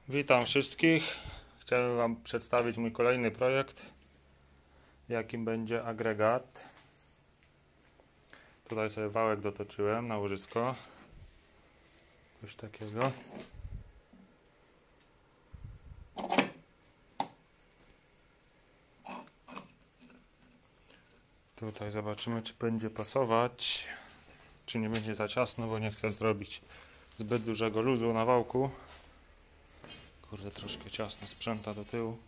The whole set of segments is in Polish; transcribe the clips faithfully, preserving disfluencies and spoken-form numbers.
Witam wszystkich. Chciałem Wam przedstawić mój kolejny projekt, jakim będzie agregat. Tutaj sobie wałek dotoczyłem na łożysko. Coś takiego. Tutaj zobaczymy, czy będzie pasować, czy nie będzie za ciasno, bo nie chcę zrobić zbyt dużego luzu na wałku. Kurde, troszkę ciasno sprzęta do tyłu.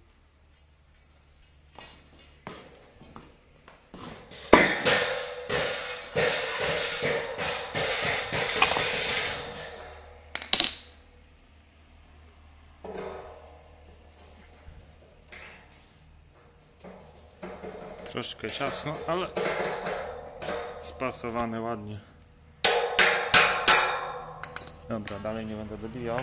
Troszkę ciasno, ale spasowane ładnie. Dobra, dalej nie będę dobijał.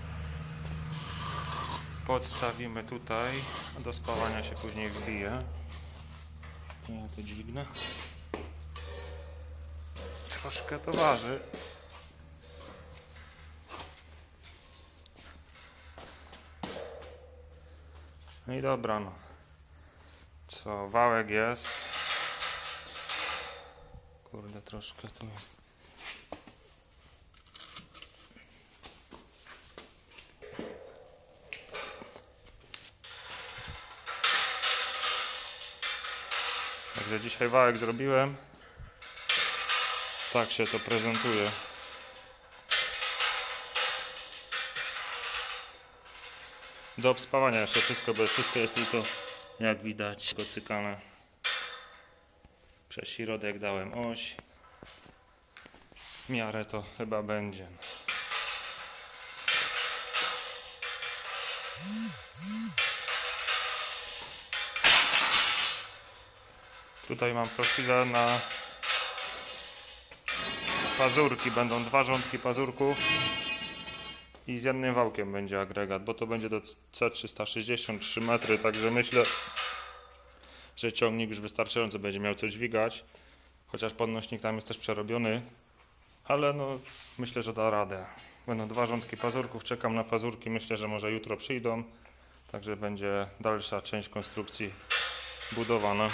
Podstawimy tutaj, do spawania się później wbije. Ja to dźwignę. Troszkę to waży. No i dobra, no. Co, wałek jest. Kurde, troszkę tu jest. Także dzisiaj wałek zrobiłem. Tak się to prezentuje. Do obspawania jeszcze wszystko, bo wszystko jest tylko, jak widać, cykane. Przez środek dałem oś. W miarę to chyba będzie. Tutaj mam profile na pazurki. Będą dwa rządki pazurków i z jednym wałkiem będzie agregat, bo to będzie do C trzysta sześćdziesiąt trzy metry, także myślę, że ciągnik już wystarczająco będzie miał coś dźwigać, chociaż podnośnik tam jest też przerobiony, ale no myślę, że da radę. Będą dwa rządki pazurków, czekam na pazurki, myślę, że może jutro przyjdą, także będzie dalsza część konstrukcji budowana.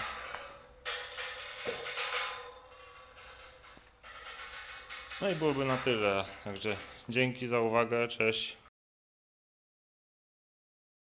No i byłoby na tyle, także dzięki za uwagę, cześć.